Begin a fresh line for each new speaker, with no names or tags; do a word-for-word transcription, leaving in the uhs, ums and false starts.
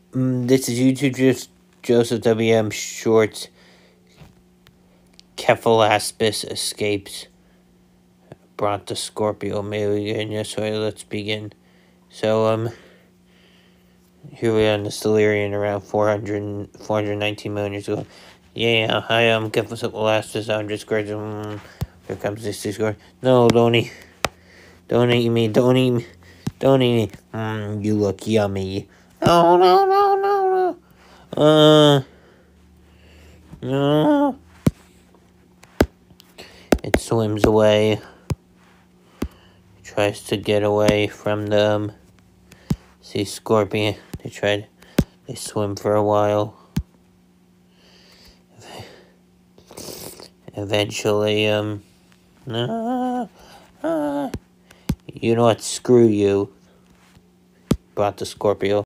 Mm, this is YouTube just Joseph W M Shorts. Cephalaspis escapes Brontoscorpio. May we begin? Yes, sorry, let's begin. So, um, here we are in the Stellarian around four hundred, four hundred nineteen million years ago. Yeah, hi, I'm Cephalaspis. I'm just crazy. Mm, here comes this Discord. No, don't eat. Don't eat me. Don't eat me. Don't eat me. Mmm, you look yummy. No, no, no, no, no. Uh, no. It swims away. Tries to get away from them. See Scorpion. They tried. They swim for a while. Eventually, um, uh, uh, you know what? Screw you. Brontoscorpio.